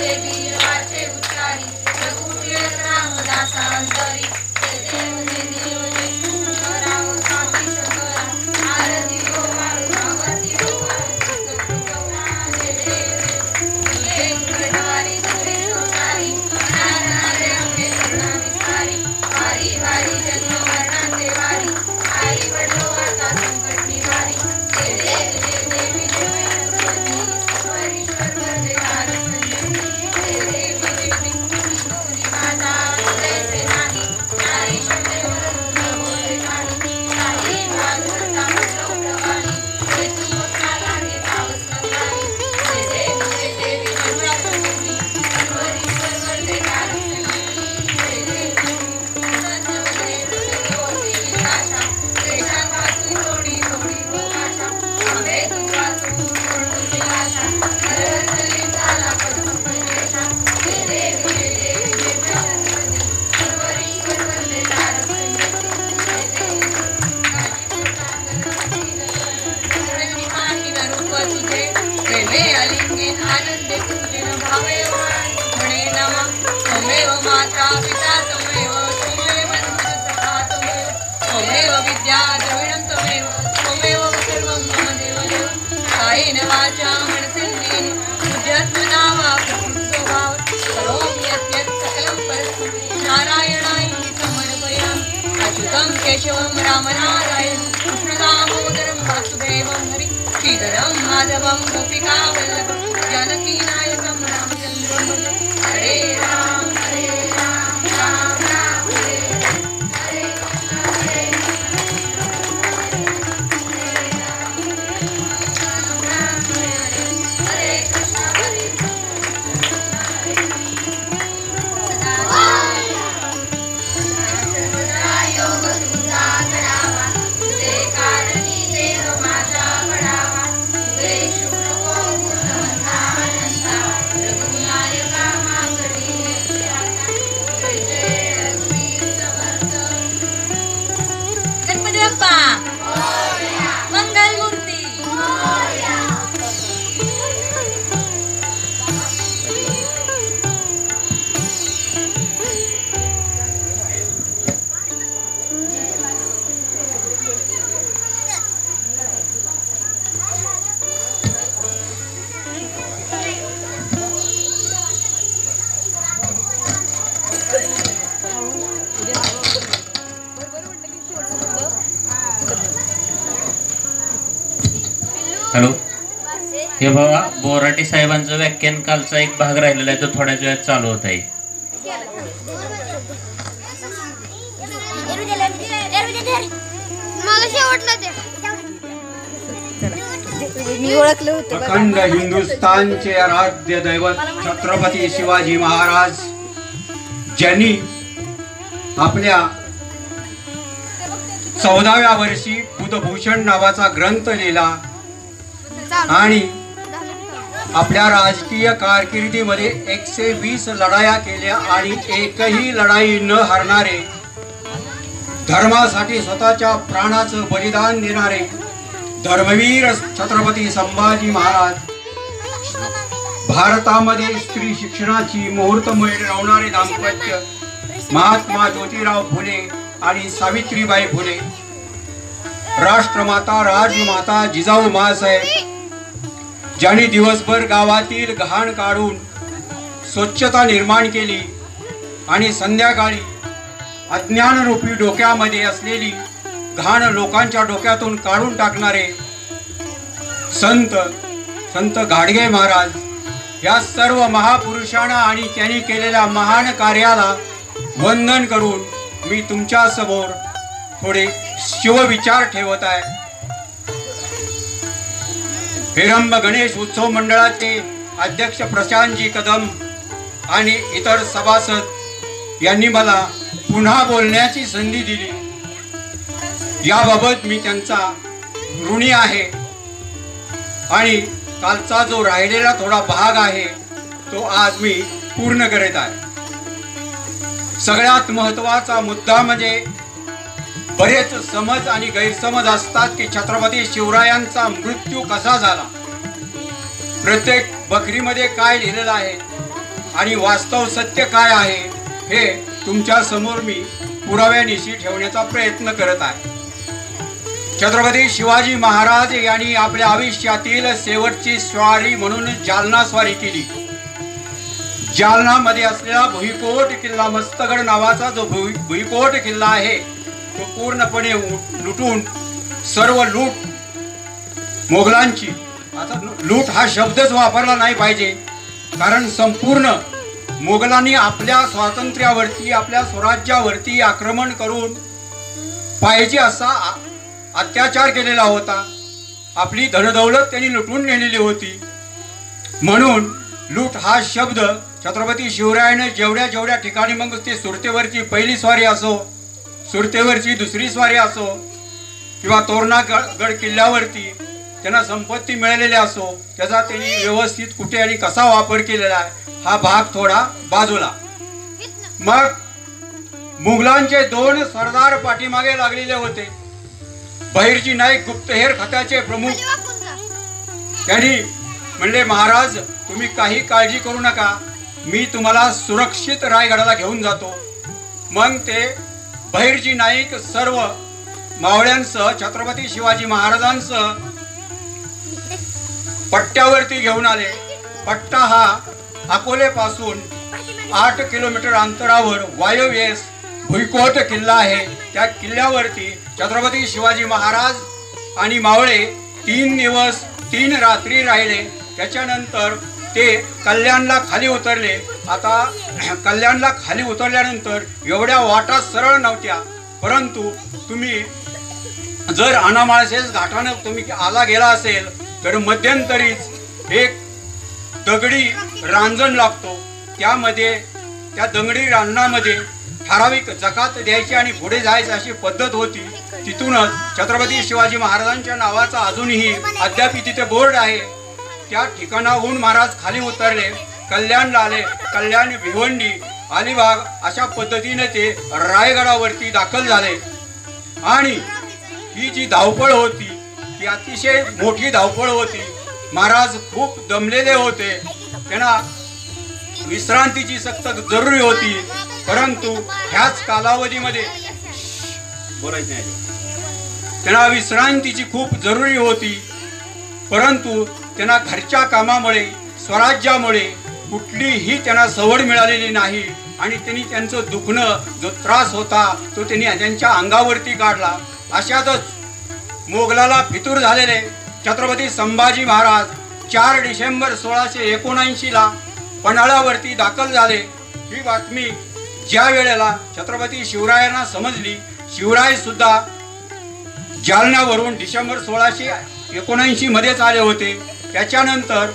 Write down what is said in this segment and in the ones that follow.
केशवं रामनारायण कृष्णदामोदरं वासुदेवं हरि श्रीधरं माधवं गोपिकावल्लभं जानकीनायकं रामचन्द्रं हरे राम राम राम हरे हरे हॅलो, हे बाबा बोराटे साहेबांचं व्याख्यान कालचा एक भाग राहिलेला आहे, तो थोड्याच वेळात चालू होत आहे. अखंड हिंदुस्थानचे आराध्य दैवत छत्रपती शिवाजी महाराज ज्यांनी आपल्या 14व्या वर्षी बुधभूषण नावाचा ग्रंथ लिहिला आणि आपल्या राजकीय कारकिर्दीमध्ये 120 लढाया केल्या आणि एकही लढाई न हारणारे, धर्मासाठी स्वतःच्या प्राणाचं बलिदान देणारे धर्मवीर छत्रपती संभाजी महाराज, भारतामध्ये स्त्री शिक्षणाची मुहूर्तमेढ रोवणारे दाम्पत्य महात्मा ज्योतिराव फुले आणि सावित्रीबाई फुले, राष्ट्रमाता राजमाता जिजाऊ माँसाहेब, ज्यांनी दिवसभर गावातील घाण काढून स्वच्छता निर्माण केली आणि संध्याकाळी अज्ञानरूपी डोक्यामध्ये असलेली घाण लोकांच्या डोक्यातून काढून टाकणारे संत गाडगे महाराज, या सर्व महापुरुषांना आणि त्यांनी केलेल्या महान कार्याला वंदन करून मी तुमच्या समोर थोडे शिवविचार ठेवत आहे. हेरंब गणेश उत्सव मंडळाचे अध्यक्ष प्रशांतजी कदम आणि इतर सभासद यांनी मला पुन्हा बोलण्याची संधी दिली, याबाबत मी त्यांचा ऋणी आहे. आणि कालचा जो राहिलेला थोडा भाग आहे तो आज मी पूर्ण करीत आहे. सगळ्यात महत्त्वाचा मुद्दा म्हणजे बरेच समज आणि गैरसमज असतात की छत्रपती शिवरायांचा मृत्यू कसा झाला. प्रत्येक बकरीमध्ये काय लिहिलेलं आहे आणि वास्तव सत्य काय आहे हे तुमच्या समोर मी पुराव्यानिशी ठेवण्याचा प्रयत्न करत आहे. छत्रपती शिवाजी महाराज यांनी आपल्या आयुष्यातील शेवटची स्वारी म्हणून जालना स्वारी केली. जालनामध्ये असलेला भुईकोट किल्ला, मस्तगड नावाचा जो भुईकोट किल्ला आहे तो पूर्णपणे लुटून सर्व लूट मोगलांची, आता लूट हा शब्दच वापरला नाही पाहिजे, कारण संपूर्ण मोगलांनी आपल्या स्वातंत्र्यावरती, आपल्या स्वराज्यावरती आक्रमण करून पाहिजे असा अत्याचार केलेला होता. आपली धनदौलत त्यांनी लुटून नेलेली होती. म्हणून लूट हा शब्द छत्रपती शिवरायाने जेवढ्या ठिकाणी, मग ते सुरतेवरची पहिली स्वारी असो, सुरतेवरची दुसरी स्वारी असो, किंवा तोरणा गड किल्ल्यावरती त्यांना संपत्ती मिळालेली असो, त्याचा त्यांनी व्यवस्थित कुठे आणि कसा वापर केलेला आहे हा भाग थोडा बाजूला. मग मुघलांचे 2 सरदार पाठीमागे लागलेले होते. बहिर्जी नाईक गुप्तहेर खात्याचे प्रमुख, त्यांनी म्हणले, महाराज तुम्ही काही काळजी करू नका, मी तुम्हाला सुरक्षित रायगडाला घेऊन जातो. मग ते बहिर्जी नाईक सर्व मावळ्यांसह छत्रपती शिवाजी महाराजांसह पट्ट्यावरती घेऊन आले. पट्टा हा अकोलेपासून 8 किलोमीटर अंतरावर वायव्येस भुईकोट किल्ला आहे. त्या किल्ल्यावरती छत्रपती शिवाजी महाराज आणि मावळे 3 दिवस 3 रात्री राहिले. त्याच्यानंतर ते कल्याणला खाली उतरले. आता कल्याणला खाली उतरल्यानंतर एवढ्या वाटा सरळ नव्हत्या, परंतु तुम्ही जर अनामाळशेज घाटानं तुम्ही आला गेला असेल तर मध्यंतरीच एक दगडी रांजण लागतो. त्यामध्ये त्या दगडी रांजणामध्ये ठराविक जकात द्यायची आणि पुढे जायची अशी पद्धत होती. तिथूनच छत्रपती शिवाजी महाराजांच्या नावाचा अजूनही अद्याप तिथे बोर्ड आहे. त्या ठिकाणाहून महाराज खाली उतरले, कल्याणला आले. कल्याण, भिवंडी, अलिबाग अशा पद्धतीने ते रायगडावरती दाखल झाले. आणि ही जी धावपळ होती ती अतिशय मोठी धावपळ होती. महाराज खूप दमलेले होते, त्यांना विश्रांतीची सक्त जरुरी होती. परंतु ह्याच कालावधीमध्ये बोलायचं नाही, त्यांना विश्रांतीची खूप जरुरी होती. परंतु त्यांना घरच्या कामामुळे, स्वराज्यामुळे कुठलीही त्यांना सवड मिळालेली नाही. आणि त्यांनी त्यांचं दुखणं, जो त्रास होता तो त्यांनी त्यांच्या अंगावरती काढला. अशातच मोगलाला फितूर झालेले छत्रपती संभाजी महाराज 4 डिसेंबर 1679 पन्हाळ्यावरती दाखल झाले. ही बातमी ज्या वेळेला छत्रपती शिवरायांना समजली, शिवराय सुद्धा जालन्यावरून डिसेंबर 1679 मध्येच आले होते. त्याच्यानंतर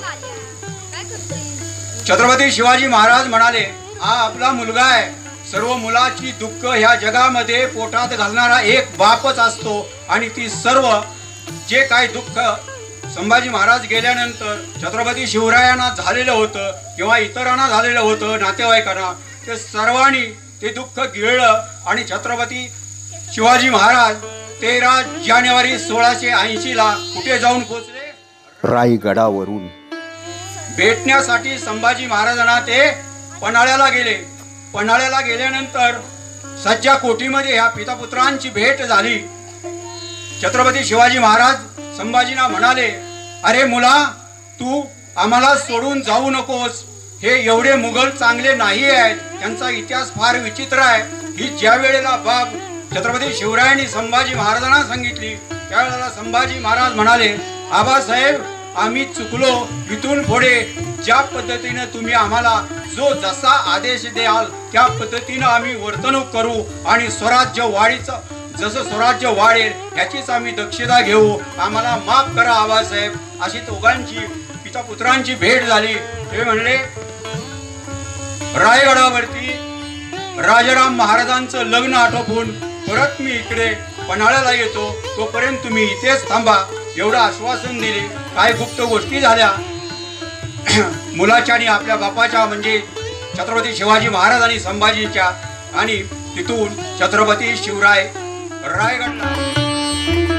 छत्रपती शिवाजी महाराज म्हणाले, हा आपला मुलगा आहे. सर्व मुलाची दुःख ह्या जगामध्ये पोटात घालणारा एक बापच असतो. आणि ती सर्व जे काही दुःख संभाजी महाराज गेल्यानंतर छत्रपती शिवरायांना झालेलं होतं किंवा इतरांना झालेलं होतं, नातेवाईकांना, ते सर्वांनी ते दुःख गिळलं. आणि छत्रपती शिवाजी महाराज 13 जानेवारी 1680 कुठे जाऊन पोहोचले? रायगडावरून भेटण्यासाठी संभाजी महाराजांना ते पन्हाळ्याला गेले. पन्हाळ्याला गेल्यानंतर सज्जा कोठीमध्ये ह्या पितापुत्रांची भेट झाली. छत्रपती शिवाजी महाराज संभाजींना म्हणाले, अरे मुला, तू आम्हाला सोडून जाऊ नकोस. हे एवढे मुघल चांगले नाही आहेत, त्यांचा इतिहास फार विचित्र आहे. ही ज्या वेळेला बाब छत्रपती शिवरायांनी संभाजी महाराजांना सांगितली, त्यावेळेला संभाजी महाराज म्हणाले, आबासाहेब, आम्ही चुकलो. इथून पुढे ज्या पद्धतीने तुम्ही आम्हाला जो जसा आदेश द्याल त्या पद्धतीनं आम्ही वर्तणूक करू आणि स्वराज्य वाढीचं, जसं स्वराज्य वाढेल ह्याचीच आम्ही दक्षता घेऊ. आम्हाला माफ करा आबासाहेब. अशी दोघांची पितापुत्रांची भेट झाली. ते म्हणले, रायगडावरती राजाराम महाराजांचं लग्न आटोपून परत मी इकडे पन्हाळ्याला येतो, तोपर्यंत तुम्ही इथेच थांबा, एवढं आश्वासन दिले. काय गुप्त गोष्टी झाल्या मुलाच्या आणि आपल्या बापाच्या, म्हणजे छत्रपती शिवाजी महाराज आणि संभाजीच्या. आणि तिथून छत्रपती शिवराय रायगडला